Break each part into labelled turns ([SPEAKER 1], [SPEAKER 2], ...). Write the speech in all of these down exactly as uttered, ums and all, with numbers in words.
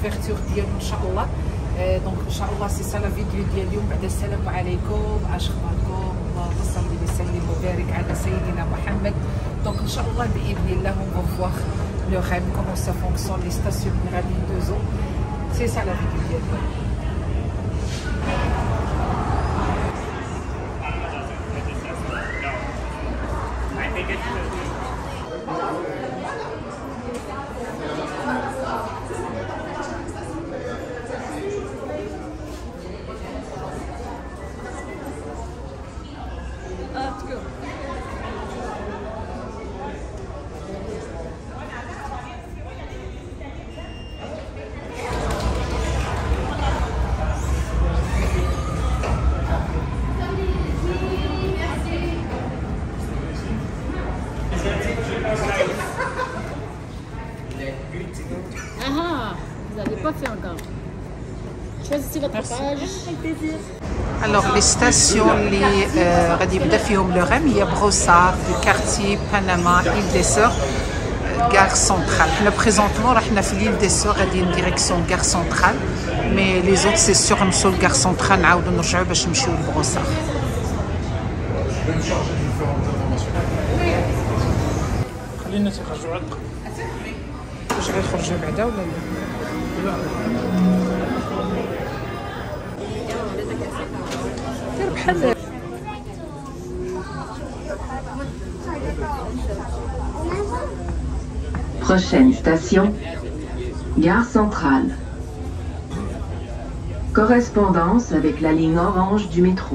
[SPEAKER 1] لوفيرتور ديالو ان شاء الله. دونك ان شاء الله سي سا لا فيديو ديال اليوم. بعد السلام عليكم، اش اخباركم؟ اللهم صل وسلم وبارك على سيدنا محمد. دونك ان شاء الله باذن الله on va voir le REM, comment ça fonctionne, les stations minérales de eau. C'est ça la vidéo ديال اليوم.
[SPEAKER 2] Ah, vous n'avez pas fait encore. Choisissez votre page. Avec plaisir.
[SPEAKER 1] Alors les stations اللي غادي يبدا فيهم لو ريم هي بروسار في كارتي بنما إيل دي سور غار سنترال. حنا بريزونطمون راه حنا في ليل دي سور غاديين ديريكسيون غار سنترال، مي لي زوت سي سيغ نوصلوا لغار سنترال نعاودوا نرجعوا باش نمشيو لبروسار. خلي الناس يخرجوا عاد واش غيخرجوا بعدا ولا لا؟ دير بحال
[SPEAKER 3] Prochaine station, Gare Centrale. Correspondance avec la ligne orange du métro.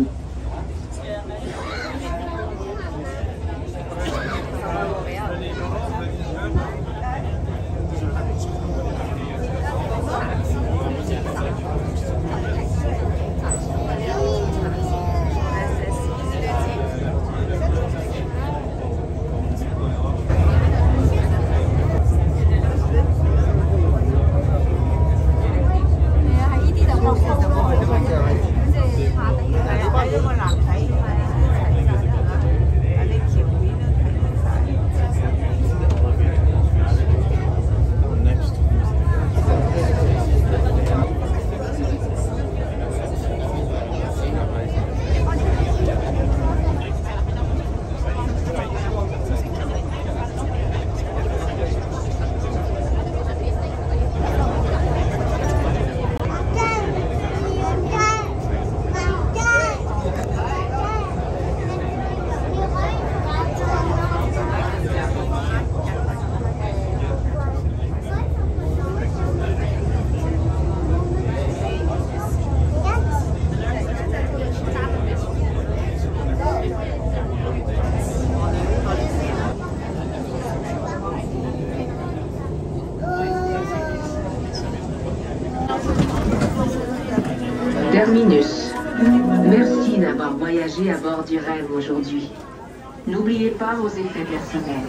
[SPEAKER 3] Terminus. Merci d'avoir voyagé à bord du REM aujourd'hui. N'oubliez pas vos effets personnels.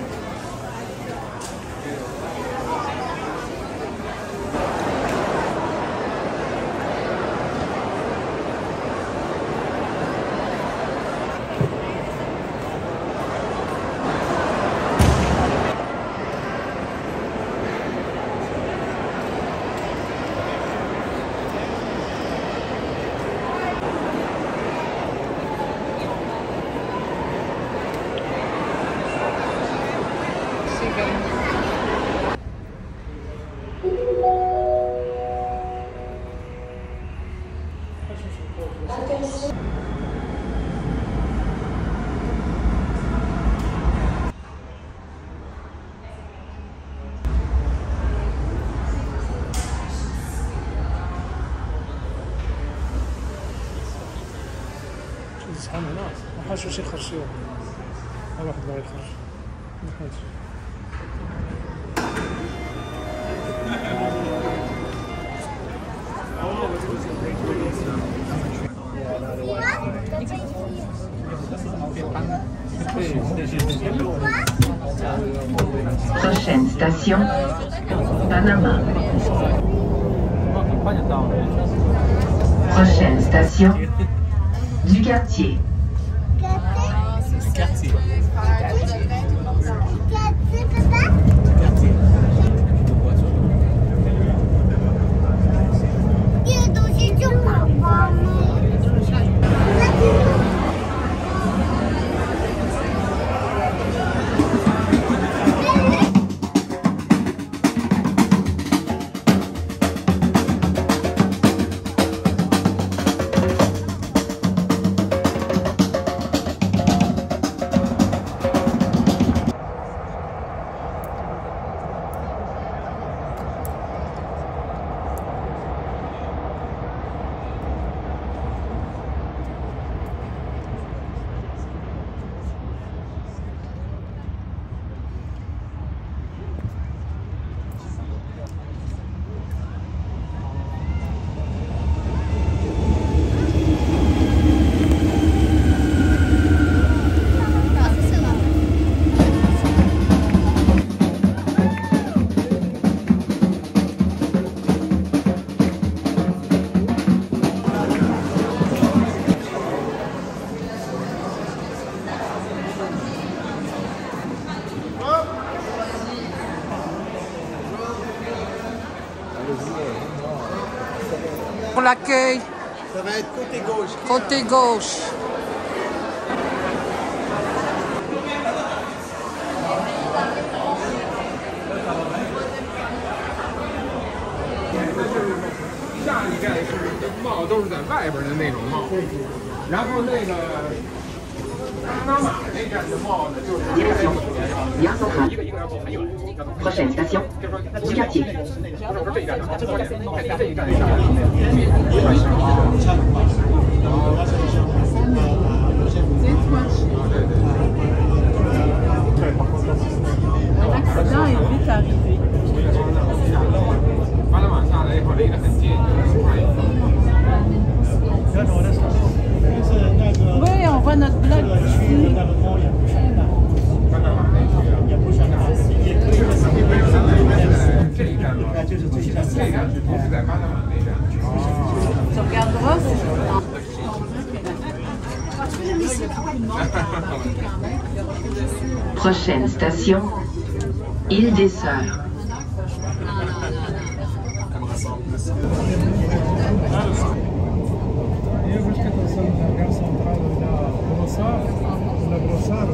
[SPEAKER 4] زحام هنا ما حاش واش يخرج شي واحد. ها واحد باغي يخرج ما حاش.
[SPEAKER 3] Prochaine station, Panama. Prochaine station, du quartier.
[SPEAKER 4] quartier.
[SPEAKER 1] pour l'accueil.
[SPEAKER 5] Ça va être côté gauche.
[SPEAKER 1] Côté gauche.
[SPEAKER 3] Direction Gare Centrale. Prochaine station Ducatier.
[SPEAKER 2] L'accident est vite arrivé. Oui, on voit notre blog ici. Tu regarderas.
[SPEAKER 3] Prochaine station Île des Sœurs.
[SPEAKER 4] هي مشكلة توصل من غار سنترال ولا بروسار ولا بروسار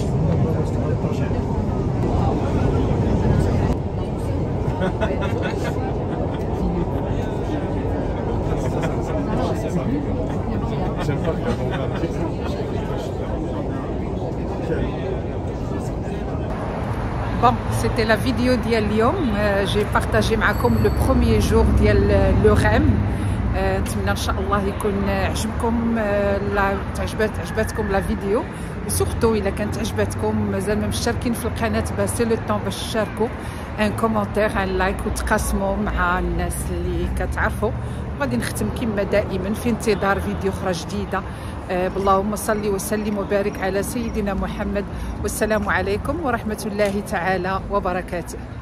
[SPEAKER 1] Bon, c'était la vidéo ديال اليوم. j'ai partagé معكم le premier jour ديال le ريم. نتمنى ان شاء الله يكون عجبكم لا تعجبت عجبتكم لا فيديو وسورتو الا كانت عجبتكم مازال ما مشتركين في القناه با سي لو طون باش تشاركوا ان كومونتير ان لايك وتقاسموا مع الناس اللي كتعرفوا. غادي نختم كما دائما في انتظار فيديو اخرى جديده. اللهم صل وسلم وبارك على سيدنا محمد والسلام عليكم ورحمه الله تعالى وبركاته.